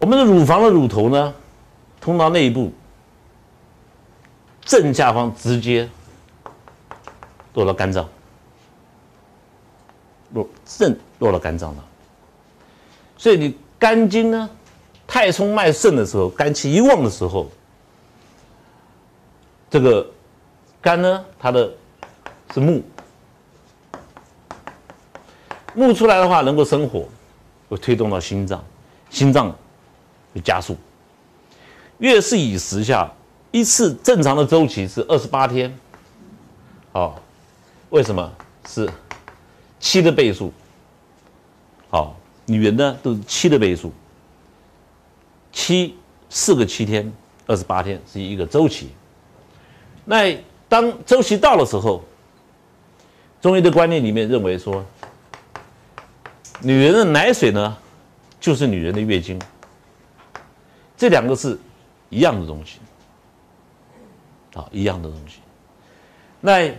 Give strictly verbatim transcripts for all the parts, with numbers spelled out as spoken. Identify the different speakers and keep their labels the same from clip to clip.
Speaker 1: 我们的乳房的乳头呢，通到内部正下方直接落到肝脏，落正落到肝脏了。所以你肝经呢，太冲脉盛的时候，肝气一旺的时候，这个肝呢，它的是木，木出来的话能够生火，会推动到心脏，心脏会加速。月是以时下，一次正常的周期是二十八天，好、哦，为什么是七的倍数？好、哦，女人呢都是七的倍数，七四个七天，二十八天是一个周期。那当周期到的时候，中医的观念里面认为说，女人的奶水呢，就是女人的月经，这两个是一样的东西，啊，一样的东西。那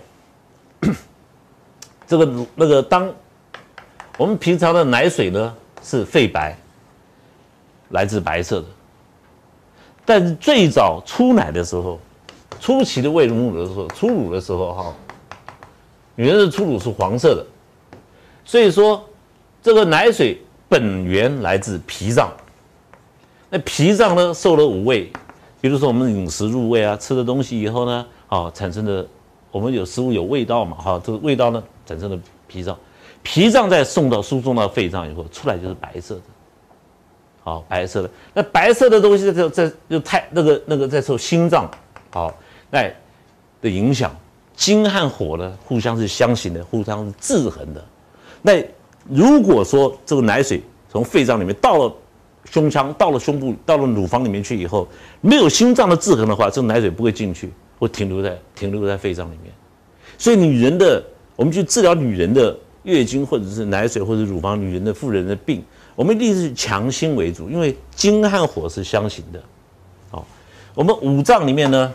Speaker 1: 这个那个，当我们平常的奶水呢是肺白，来自白色的，但是最早出奶的时候，初期的喂母乳的时候，初乳的时候哈，女人的初乳是黄色的，所以说这个奶水本源来自脾脏。那脾脏呢受了五味，比如说我们饮食入味啊，吃的东西以后呢，啊产生的我们有食物有味道嘛，哈，这个味道呢产生了脾脏，脾脏再送到输送到肺脏以后，出来就是白色的，好，白色的。那白色的东西在在就太那个那个在受心脏好那的影响，金和火呢互相是相形的，互相是制衡的。那如果说这个奶水从肺脏里面到了胸腔，到了胸部，到了乳房里面去以后，没有心脏的制衡的话，这个奶水不会进去，会停留在停留在肺脏里面。所以女人的，我们去治疗女人的月经或者是奶水或者乳房女人的妇人的病，我们一定是强心为主，因为金和火是相形的。好，我们五脏里面呢，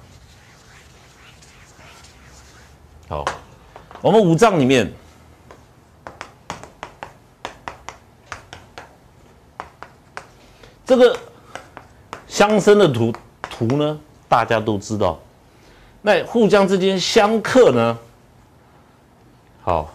Speaker 1: 好，我们五脏里面。这个相生的图图呢，大家都知道。那互相之间相克呢，好，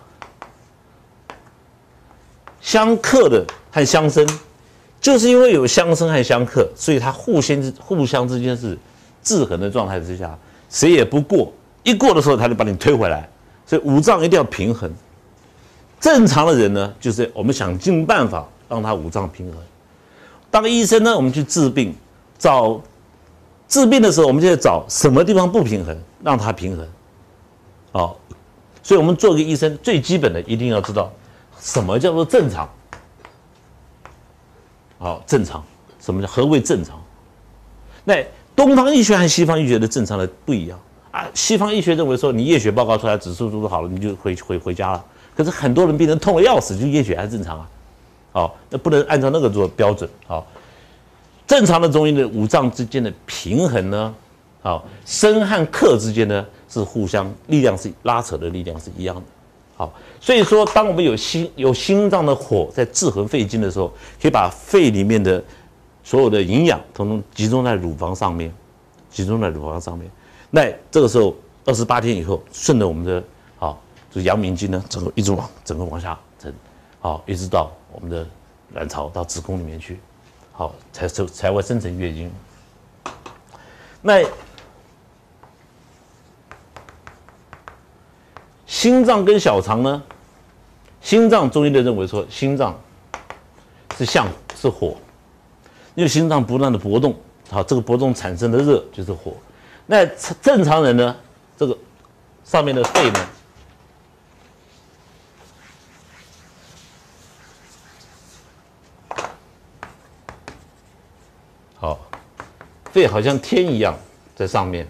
Speaker 1: 相克的和相生，就是因为有相生和相克，所以它互相互相之间是制衡的状态之下，谁也不过，一过的时候他就把你推回来。所以五脏一定要平衡。正常的人呢，就是我们想尽办法让他五脏平衡。当医生呢，我们去治病，找治病的时候，我们就要找什么地方不平衡，让它平衡。好，所以我们做个医生，最基本的一定要知道什么叫做正常。好，正常，什么叫何谓正常？那东方医学和西方医学的正常的不一样啊。西方医学认为说，你验血报告出来指数都好了，你就回回回家了。可是很多人病人痛得要死，就验血还正常啊。好，那不能按照那个做标准。好，正常的中医的五脏之间的平衡呢，好，生和克之间呢是互相力量是拉扯的力量是一样的。好，所以说，当我们有心有心脏的火在制衡肺经的时候，可以把肺里面的所有的营养统统集中在乳房上面，集中在乳房上面。那这个时候二十八天以后，顺着我们的好，就是阳明经呢，整个一直往整个往下沉，好，一直到我们的卵巢到子宫里面去，好，才才会生成月经。那心脏跟小肠呢？心脏中医的认为说，心脏是相是火，因为心脏不断的搏动，好，这个搏动产生的热就是火。那正常人呢，这个上面的肺呢？好，肺好像天一样在上面。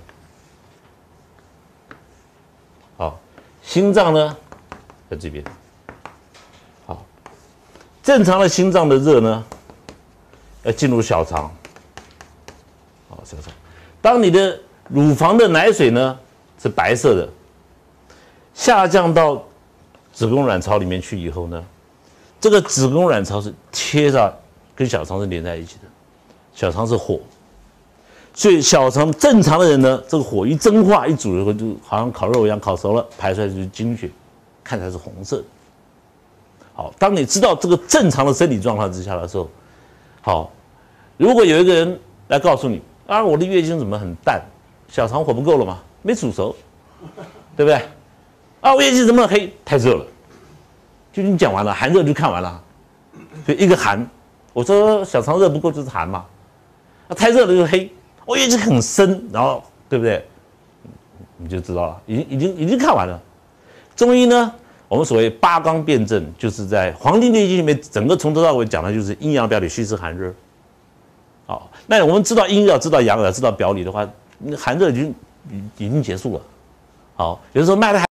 Speaker 1: 好，心脏呢在这边。好，正常的心脏的热呢，要进入小肠。好，小肠。当你的乳房的奶水呢是白色的，下降到子宫卵巢里面去以后呢，这个子宫卵巢是贴着跟跟小肠是连在一起的，小肠是火，所以小肠正常的人呢，这个火一蒸化一煮以后，就好像烤肉一样，烤熟了排出来就是精血，看起来是红色的。好，当你知道这个正常的生理状况之下的时候，好，如果有一个人来告诉你啊，我的月经怎么很淡，小肠火不够了吗？没煮熟，对不对？啊，我月经怎么黑？太热了。就你讲完了，寒热就看完了，所以一个寒，我说小肠热不够就是寒嘛，啊太热了就是黑，我月经很深，然后对不对？你就知道了，已经已经已经看完了。中医呢，我们所谓八纲辩证，就是在《黄帝内经》里面整个从头到尾讲的就是阴阳表里虚实寒热。好，那我们知道阴要知道阳要知道表里的话，寒热已经已经结束了。好，有的时候脉的